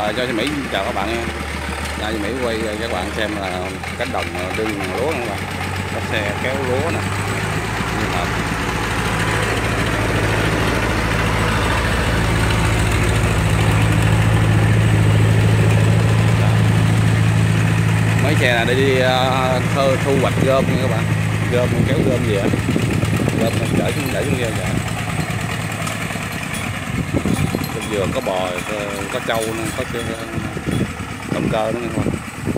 cho chị Mỹ chào các bạn nha. Cho chị Mỹ quay các bạn xem là cánh đồng đương lúa các bạn. Có xe kéo lúa nè. Mấy xe này đi thu hoạch gom nha các bạn. Gom kéo gom gì ạ? Gom chở xuống ghe vậy. Trong vườn có bò, có trâu, có động cơ nữa các bạn.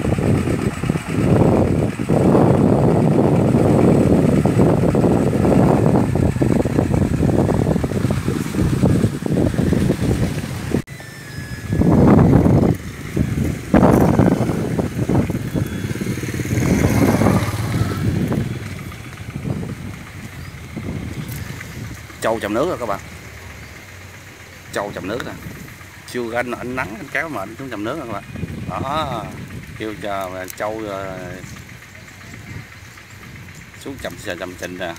Trâu chầm nước rồi các bạn. Trâu chầm nước nè. Chưa ganh ánh nắng anh kéo mà anh xuống chầm nước rồi các bạn. Đó, kêu cho trâu xuống chầm trình nè.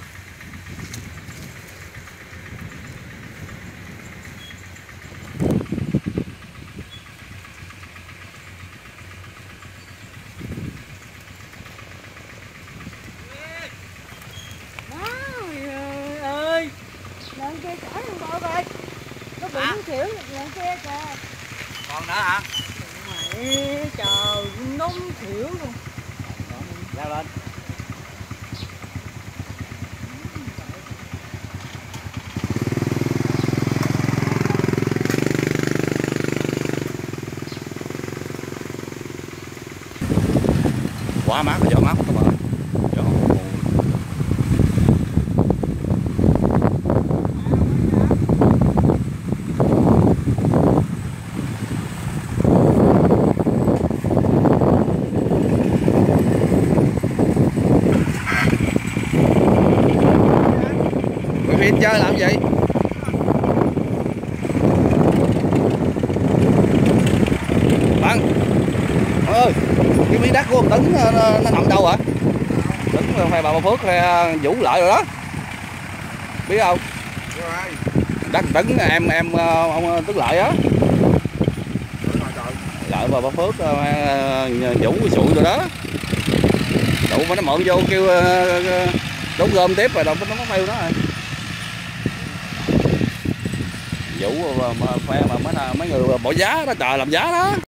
Lần kia chở thằng bò về. Nó bị nó xỉu lần kia kìa. Còn nữa hả? Mày trời nóng xỉu luôn. Leo lên. Quá mát, gió mát các bạn. Gió. Quý vị chơi làm gì? Bạn ơi, cái miếng đất của ông Tấn nó nằm đâu hả? Tấn hay bà Phước hay Vũ Lợi rồi đó, biết không? Đất Tấn em ông Tấn Lợi á, Lợi bà Phước Vũ sụi rồi đó. Đủ mà nó mượn vô kêu đốn gom tiếp rồi đâu nó fail đó rồi. Vũ mà mấy người bỏ giá đó, trời làm giá đó.